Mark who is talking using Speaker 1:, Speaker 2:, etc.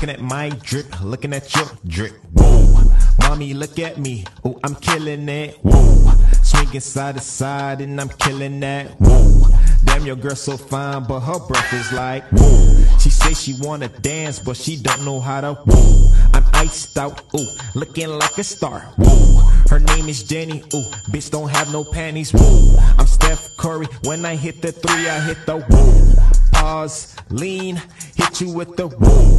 Speaker 1: Looking at my drip, looking at your drip. Whoa, mommy, look at me. Oh, I'm killing it. Whoa, swinging side to side and I'm killing that. Whoa, damn, your girl so fine, but her breath is like whoa. She say she wanna dance, but she don't know how to. Whoa, I'm iced out. Ooh, looking like a star. Whoa, her name is Jenny. Ooh, bitch don't have no panties. Whoa, I'm Steph Curry. When I hit the three, I hit the whoa. Pause, lean, hit you with the whoa.